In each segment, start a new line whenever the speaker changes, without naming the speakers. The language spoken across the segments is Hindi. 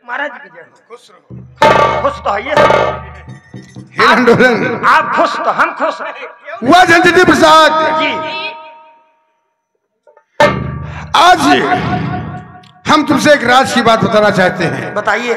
महाराज की जय। खुश रहो। खुश तो है आप खुश तो हम खुश
हुआ जनती प्रसाद
जी।
आज हम तुमसे एक राज की बात बताना चाहते हैं।
बताइए।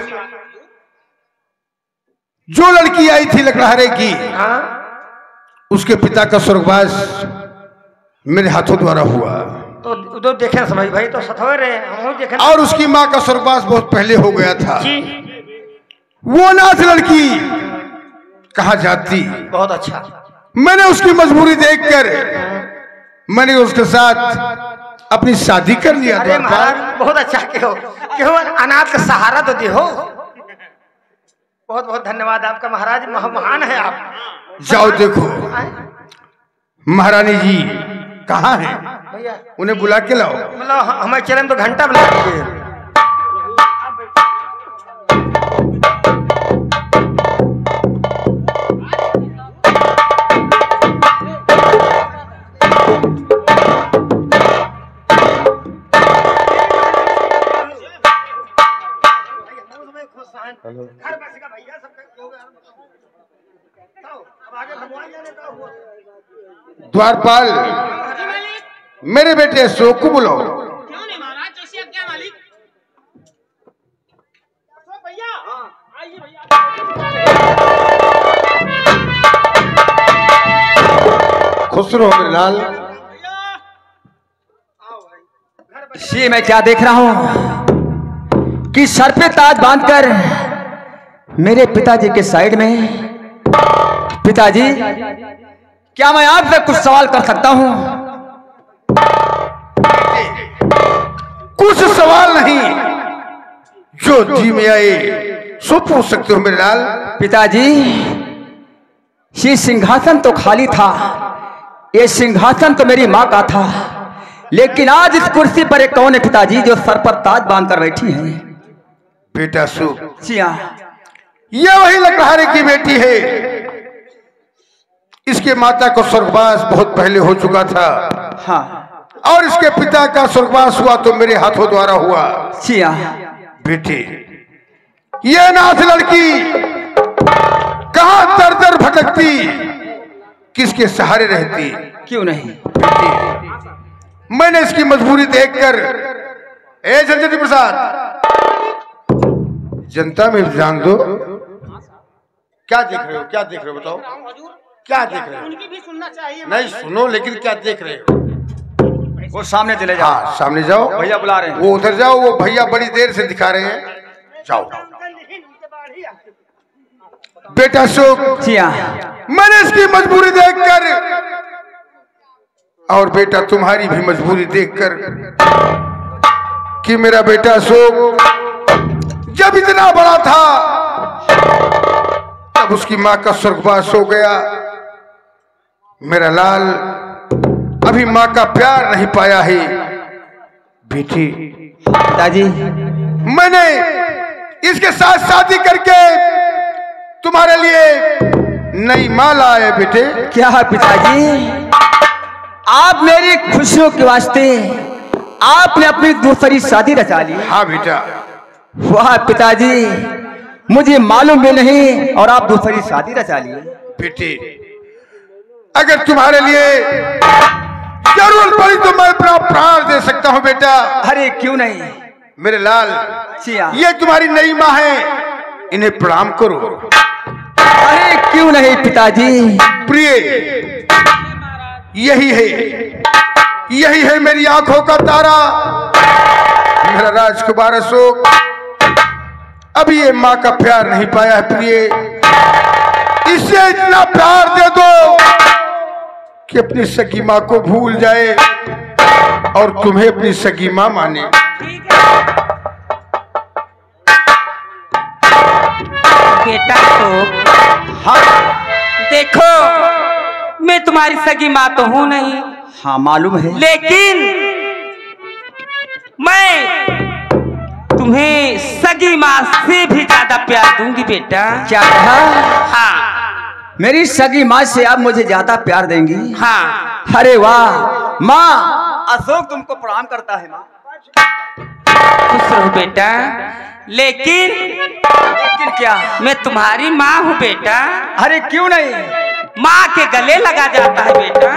जो लड़की आई थी लकड़हारे की,
हाँ?
उसके पिता का स्वर्गवास मेरे हाथों द्वारा हुआ।
तो देखे समझ भाई तो सथवर देखे।
और उसकी माँ का स्वर्गवास बहुत पहले हो गया था
जी।
वो अनाथ लड़की कहाँ जाती।
बहुत अच्छा।
मैंने उसकी मजबूरी देखकर मैंने उसके साथ अपनी शादी कर लिया।
अरे महाराज बहुत अच्छा क्यों अनाथ का सहारा तो दे हो। बहुत बहुत धन्यवाद आपका महाराज, महान है आप।
जाओ देखो महारानी जी कहाँ हैं,
भैया
उन्हें बुला के लाओ।
मतलब हमारे चरण तो घंटा बुला दीजिए।
द्वारपाल मेरे बेटे अशोक को बुलाओ।
क्यों नहीं महाराज, जैसी आज्ञा मालिक। अशोक भैया, आइए भैया।
खुश रहो मेरे लाल।
ये मैं क्या देख रहा हूं कि सर पे ताज बांधकर मेरे पिताजी के साइड में। पिताजी, क्या मैं आपसे कुछ सवाल कर सकता हूं?
कुछ सवाल नहीं, जो जी में आए सो पूछ सकते हो मेरे लाल।
पिताजी, ये सिंहासन तो खाली था, ये सिंहासन तो मेरी माँ का था, लेकिन आज इस कुर्सी पर एक कौन है पिताजी जो सर पर ताज बांधकर बैठी है?
बेटा सुख,
जी हाँ,
यह वही लकड़हारे की बेटी है। इसके माता को स्वर्गवास बहुत पहले हो चुका था।
हाँ।
और इसके पिता का स्वर्गवास हुआ तो मेरे हाथों द्वारा हुआ।
जी हाँ।
बेटे, यह अनाथ लड़की कहां दर दर भटकती, किसके सहारे रहती?
क्यों नहीं
बेटे, मैंने इसकी मजबूरी देखकर, ए जनती प्रसाद, जनता में जान दो। क्या देख रहे हो, क्या देख रहे हो बताओ, क्या देख रहे हो?
उनकी भी सुनना चाहिए।
नहीं सुनो, लेकिन क्या देख रहे हो?
वो सामने चले जाओ।
हाँ सामने जाओ,
भैया बुला रहे हैं।
वो उधर जाओ, वो भैया बड़ी देर से दिखा रहे हैं। जाओ बेटा सुख।
जी हाँ।
मैंने इसकी मजबूरी देखकर और बेटा तुम्हारी भी मजबूरी देखकर कि मेरा बेटा सुख जब इतना बड़ा था तब उसकी माँ का स्वर्गवास हो गया। मेरा लाल अभी माँ का प्यार नहीं पाया है। बेटी,
पिताजी,
मैंने इसके साथ शादी करके तुम्हारे लिए नई माँ लाया बेटे।
क्या है पिताजी, आप मेरी खुशियों के वास्ते आपने अपनी दूसरी शादी रचा ली?
हाँ बेटा।
वाह पिताजी, मुझे मालूम भी नहीं और आप दूसरी शादी रचा लिए।
बेटे, अगर तुम्हारे लिए जरूरत पड़ी तो मैं अपना प्राण दे सकता हूँ बेटा।
अरे क्यों नहीं
मेरे लाल, ये तुम्हारी नई माँ है, इन्हें प्रणाम करो।
अरे क्यों नहीं पिताजी।
प्रिय, यही है मेरी आंखों का तारा, मेरा राजकुमार अशोक। अभी ये माँ का प्यार नहीं पाया है प्रिय, इसे इतना प्यार दे दो कि अपनी सगी माँ को भूल जाए और तुम्हें अपनी सगी माँ माने।
बेटा तो
हाँ
देखो, मैं तुम्हारी सगी माँ तो हूँ नहीं।
हाँ मालूम है,
लेकिन मैं तुम्हें सगी माँ से भी ज्यादा प्यार दूंगी बेटा।
क्या कहा?
हाँ।
मेरी सगी माँ से आप मुझे ज्यादा प्यार देंगी?
हाँ।
अरे वाह माँ, अशोक तुमको प्रणाम करता है माँ।
खुश रहो बेटा। लेकिन
क्या?
मैं तुम्हारी माँ हूँ बेटा।
अरे क्यों नहीं?
माँ के गले लगा जाता है बेटा।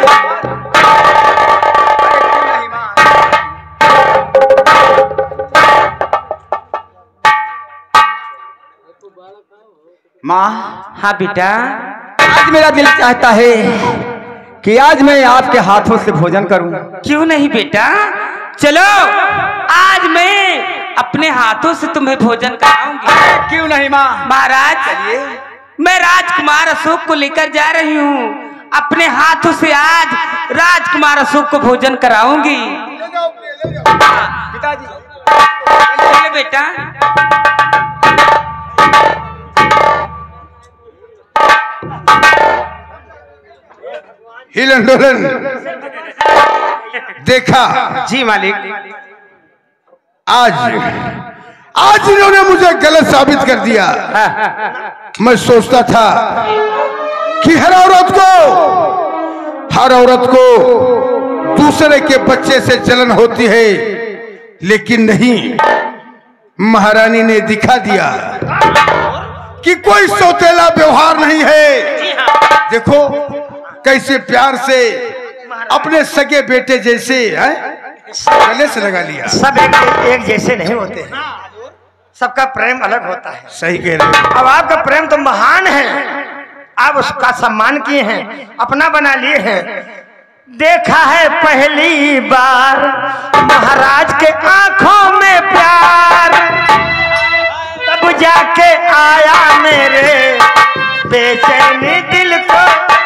माँ,
हाँ बेटा।
आज मेरा दिल चाहता है कि आज मैं आपके हाथों से भोजन करूं।
क्यों नहीं बेटा, चलो आज मैं अपने हाथों से तुम्हें भोजन कराऊंगी।
क्यों नहीं माँ?
महाराज, मैं राजकुमार अशोक को लेकर जा रही हूँ। अपने हाथों से आज राजकुमार अशोक को भोजन कराऊंगी।
पिताजी,
चलो बेटा।
हिलन डोलन देखा?
जी मालिक।
आज इन्होंने मुझे गलत साबित कर दिया। मैं सोचता था कि हर औरत को दूसरे के बच्चे से जलन होती है, लेकिन नहीं, महारानी ने दिखा दिया कि कोई सौतेला व्यवहार नहीं है। देखो कैसे प्यार से अपने सगे बेटे जैसे गले से लगा लिया।
सब एक जैसे नहीं होते हैं, सबका प्रेम अलग होता है।
सही कह रहे हो।
अब आपका प्रेम तो महान है, आप उसका सम्मान किए हैं, अपना बना लिए हैं। देखा है पहली बार महाराज के आंखों में प्यार, तब जाके आया मेरे बेचैनी दिल को।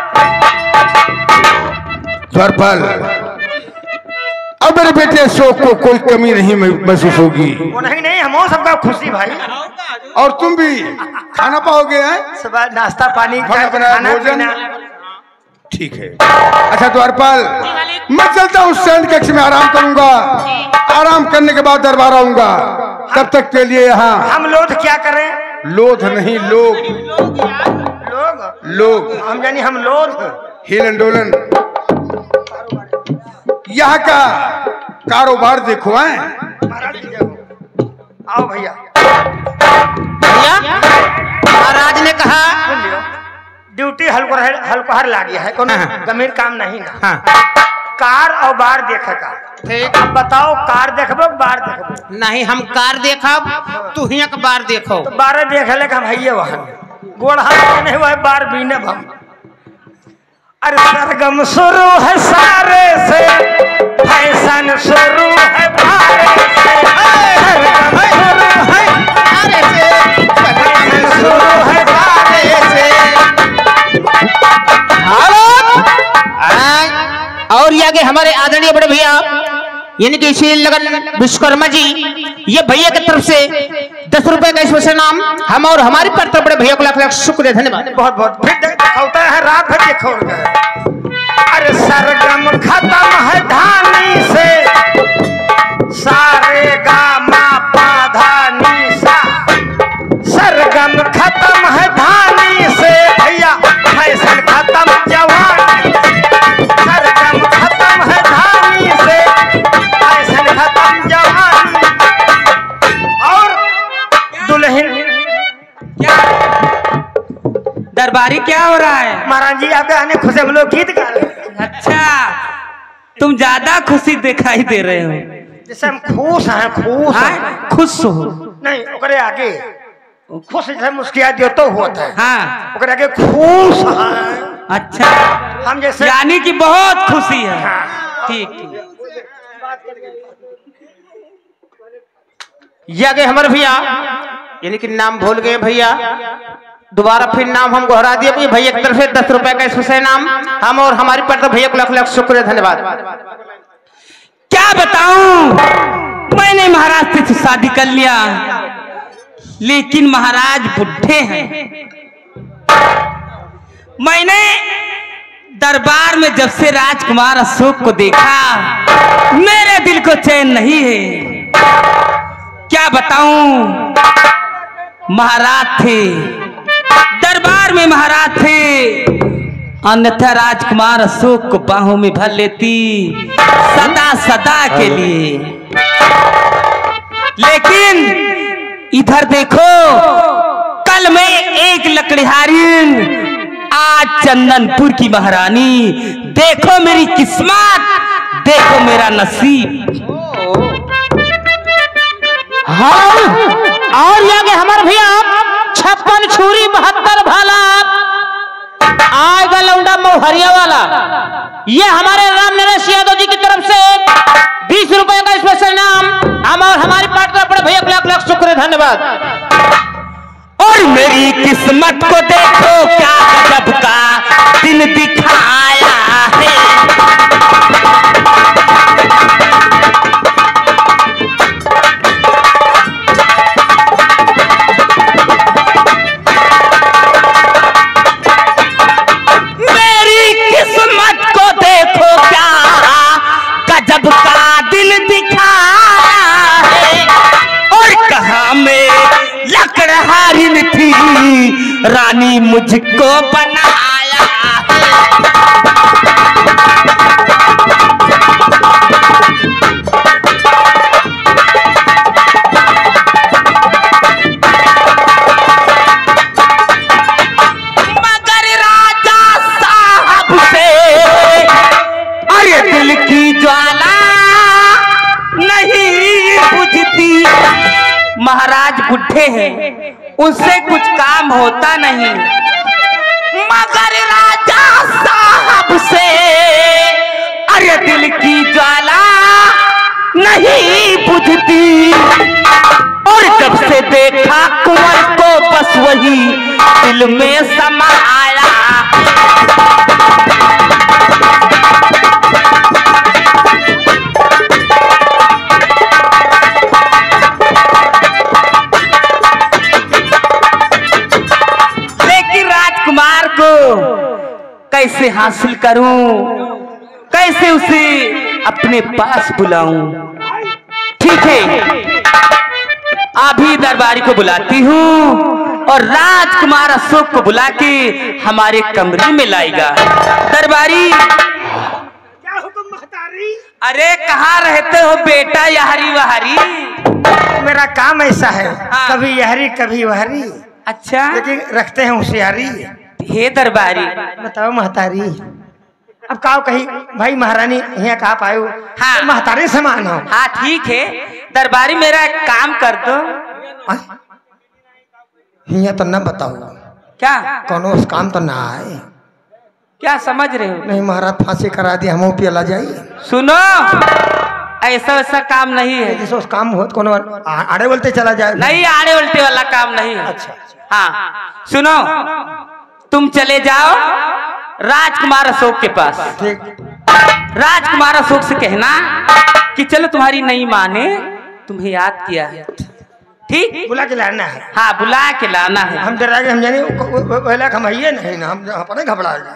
द्वारपाल, अब मेरे बेटे अशोक को कोई कमी नहीं महसूस होगी।
वो नहीं हम सबका खुशी भाई।
और तुम भी खाना पाओगे? हैं
सुबह नाश्ता पानी
बना
खाना
भोजन?
पीना।
ठीक है। अच्छा द्वारपाल, मैं चलता हूँ शयन कक्ष में आराम करूंगा। आराम करने के बाद दरबार आऊंगा। तब तक के लिए यहाँ
हम लोग क्या करें?
लोध नहीं, लोग लोग
हम जानी हम लोग
हिलन डोलन यहाँ का कारोबार देखो। हैं
आओ भैया।
भैया, महाराज ने कहा
ड्यूटी हल्कोहर लागी है, कोनो गंभीर काम नहीं ना।
हाँ।
कार और बार देखेगा।
ठीक।
अब बताओ, कार देखबो बार देखबो?
नहीं, हम कार देखब, तू ही एक बार देखो।
तो बार देख ले हम भैया वहां गोड़ हाथ नहीं हुआ, बार बीने हम। अरे सरगम शुरू है सारे से, फैशन शुरू है बारे से। सरगम शुरू है सारे से, फैशन शुरू है बारे से।
और ये आगे हमारे आदरणीय बड़े भैया यानी कि श्री लगन विश्वकर्मा जी, ये भैया की तरफ से 10 रुपए का स्पेशल नाम हम और हमारी तरफ बड़े भैया को लाख लाख शुक्रिया, धन्यवाद।
बहुत बहुत फिर दिखाता है, रात भर देखो। अरे सरगम खत्म है धानी से, सारे गामा पाधानी सा। सरगम खत्म है धानी से भैया, फैशन खत्म जवानी। सरगम खत्म है धानी से, फैशन खत्म जवानी। और दुल्हन
क्या दरबारी क्या हो रहा है?
महाराज जी आपके आने खुश हम लोग गीत गा रहे हैं।
अच्छा, तुम ज्यादा खुशी दिखाई दे रहे हो।
जैसे हम खुश हैं, खुश हैं।
हाँ, खुश हो?
नहीं, ओकरे आगे खुश जैसे मुस्किया दियो तो होता है।
हाँ।
ओकरे आगे खुश हैं।
अच्छा,
हम जैसे
यानी कि बहुत खुशी है। ठीक ठीक।
ये आगे हमारे भैया यानी कि नाम भूल गए भैया, दोबारा फिर नाम हम दोहरा दिए। भैया की तरफ से 10 रुपए का स्पेशल नाम हम और हमारी तरफ भैया को लाख लाख शुक्रिया, धन्यवाद।
क्या बताऊं, मैंने महाराज से शादी कर लिया, लेकिन महाराज बुढ़े हैं। मैंने दरबार में जब से राजकुमार अशोक को देखा, मेरे दिल को चैन नहीं है। क्या बताऊं, महाराज थे, दरबार में महाराज थे, अन्यथा राजकुमार अशोक को बाहों में भर लेती सदा सदा के लिए। लेकिन इधर देखो, कल मैं एक लकड़िहारिन, आज चंदनपुर की महारानी। देखो मेरी किस्मत, देखो मेरा नसीब।
हाँ, और आगे हमारे भैया 56 छुरी 72 भाला आएगा लौंडा मोहरिया वाला। ये हमारे राम नरेश यादव जी की तरफ से 20 रुपए का स्पेशल नाम हम और हमारी पार्टनर बड़े भैया लाख लाख शुक्र धन्यवाद।
और मेरी किस्मत को देखो क्या गजब का दिन दिखाया है। मेरी किस्मत को देखो क्या गजब का दिन दिखाया है। और कहाँ में लकड़हारिन थी, रानी मुझको बनाया है। मगर राजा साहब से अरे दिल की ज्वाला नहीं बुझती। महाराज बुढ़े हैं, उनसे कुछ काम होता नहीं। मगर राजा साहब से अरे दिल की ज्वाला नहीं बुझती। और जब से देखा कुंवर को बस वही दिल में समा आया। कैसे हासिल करूं, कैसे उसे अपने पास बुलाऊं। ठीक है, अभी दरबारी को बुलाती हूँ और राजकुमार अशोक को बुला के हमारे कमरे में लाएगा। दरबारी,
क्या हुक्म महतारी?
अरे कहाँ रहते हो बेटा, यहरी वहरी?
मेरा काम ऐसा है,
हाँ।
कभी यहरी कभी वहरी,
अच्छा,
लेकिन रखते हैं होशियारी।
हे दरबारी,
बताओ महतारी, अब कहो कहीं भाई महारानी यहाँ कहा पायो।
हाँ।
तो महतारी समान हो।
हाँ ठीक है दरबारी, मेरा एक काम कर दो।
यहाँ तो न बताओ,
क्या
कौनो उस काम तो ना आए।
क्या समझ रहे हो?
नहीं महाराज फांसी करा दी, हम पिला जाइए।
सुनो, ऐसा वैसा काम नहीं है।
जैसे उस काम हो कोनो आड़े बोलते चला जाए।
नहीं, आड़े उल्टे वाला काम नहीं है।
अच्छा।
हाँ सुनो, तुम चले जाओ राजकुमार अशोक के पास।
ठीक।
राजकुमार अशोक से कहना कि चलो तुम्हारी नहीं माने, तुम्हें याद किया है। ठीक,
बुला के लाना है।
हाँ बुला के लाना है।
हम डरा के हम जाने वेला हम आइए नहीं ना, हम अपने घबरा जाए।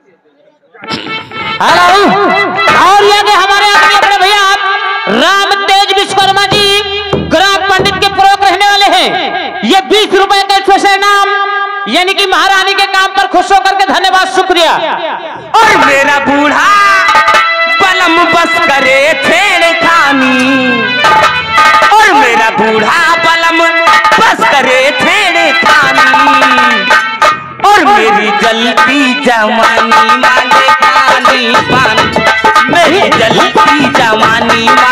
हेलो, और ये के हमारे आदमी अपने भैया राम तेज विश्वकर्मा जी ग्राम पंडित के पूर्वक रहने वाले हैं। ये 20 रुपए का स्पेशल नाम यानी कि महारानी के काम पर खुश होकर के धन्यवाद शुक्रिया।
और मेरा बूढ़ा बलम बस करे छेड़खानी, और मेरा बूढ़ा बलम बस करे छेड़खानी, और मेरी जलती जवानी मांगे पानी पानी, मेरी जलती जवानी